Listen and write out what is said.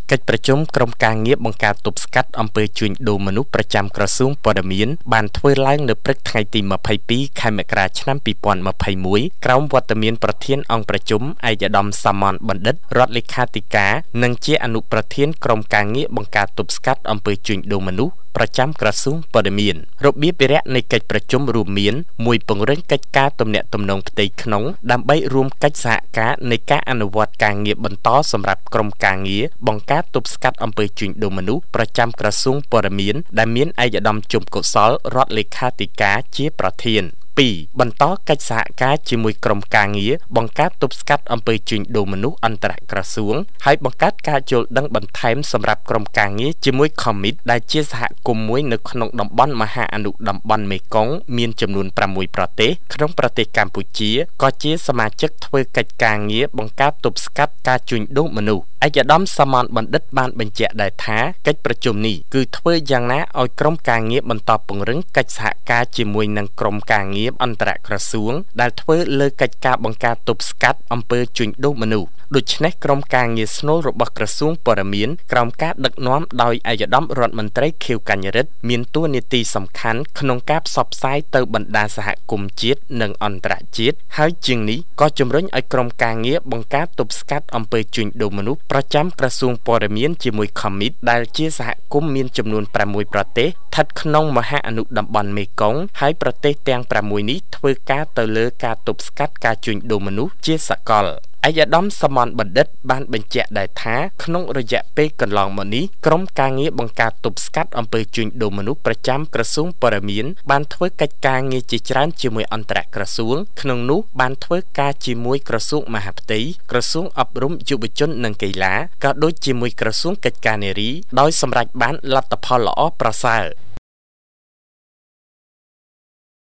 កិច្ចប្រជុំក្រុមការងារបង្ការទប់ស្កាត់អំពើជួញដូរមនុស្សប្រចាំក្រសួងព័ត៌មានបានធ្វើឡើងនៅព្រឹកថ្ងៃទី22ខែមករាឆ្នាំ2021ក្រោមវត្តមានប្រធានអង្គប្រជុំឯកឧត្តមសាមន្តបណ្ឌិតរដ្ឋលេខាធិការនិងជាអនុប្រធានក្រុមការងារបង្ការទប់ស្កាត់អំពើជួញដូរមនុស្សប្រចាំក្រសួងព័ត៌មានរបៀបវិរៈនៃកិច្ចប្រជុំរួមមានមួយពង្រឹងកិច្ចការទំនាក់ទំនងផ្ទៃក្នុងដើម្បីរួមកិច្ចសហការនៃការអនុវត្តការងារបន្តសម្រាប់ក្រុមការងារបង្ការទប់ស្កាត់អំពើជួញដូរមនុស្សប្រចាំក្រសួងព័ត៌មានដែលមានឯកឧត្តមជុំកុសលរដ្ឋលេខាធិការជាប្រធាន2បន្តកិច្ចសហការជាមួយក្រុមការងារបង្ការទប់ស្កាត់អំពើជួញដូរមនុស្សអន្តរក្រសួងហើយបង្កើតការយល់ដឹងបន្ថែមសម្រាប់ក្រុមការងារជាមួយ Commit ដែលជាសហគមន៍មួយនៅក្នុងតំបន់មហាអនុតំបន់មេគង្គមានចំនួន6ប្រទេសក្នុងប្រទេសកម្ពុជាក៏ជាសមាជិកធ្វើកិច្ចការងារបង្ការទប់ស្កាត់ការជួញដូរមនុស្សឯកឧត្តមសាមន្តបណ្ឌិតបានបញ្ជាក់ដែរថាកិច្ចប្រជុំនេះគឺធ្វើយ៉ាងណាឲ្យក្រុមការងារបន្តពង្រឹងកិច្ចសហការជាមួយនឹងក្រុមការងារអន្តរក្រសួងដែលធ្វើលើកិច្ចការបង្ការទប់ស្កាត់អំពើជួញដូរមនុស្សដូច្នេះក្រុមការងារស្នូលរបស់ក្រសួងព័ត៌មានក្រោមការដឹកនាំដោយឯកឧត្តមរដ្ឋមន្ត្រីខៀវកញ្ញរិទ្ធមានតួនាទីសំខាន់ក្នុងការផ្សព្វផ្សាយទៅបណ្ដាសហគមន៍ជាតិនិងអន្តរជាតិហើយជាងនេះក៏ជំរុញឲ្យក្រុមការងារបង្ការទប់ស្កាត់អំពើជួញដូរមនុស្សប្រចាំក្រសួងព័ត៌មានជាមួយ Commit ដែលជាសហគមន៍មានចំនួន6ប្រទេសស្ថិតក្នុងមហាអនុតំបន់មេគង្គហើយប្រទេសទាំង6នេះធ្វើការទៅលើការទប់ស្កាត់ការជួញដូរមនុស្សជាសកលឯកឧត្តមសាមន្តបណ្ឌិតបានបញ្ជាក់ដែរថាក្នុងរយៈពេលកន្លងមកនេះក្រុមការងារបង្ការទប់ស្កាត់អំពើជួញដូរមនុស្សប្រចាំក្រសួងព័ត៌មានបានធ្វើកិច្ចការងារជាច្រើនជាមួយអន្តរក្រសួងក្នុងនោះបានធ្វើការជាមួយក្រសួងមហាផ្ទៃក្រសួងអប់រំយុវជននិងកីឡាក៏ដូចជាមួយក្រសួងកិច្ចការនារីដោយសម្រេចបានលទ្ធផលល្អប្រសើរ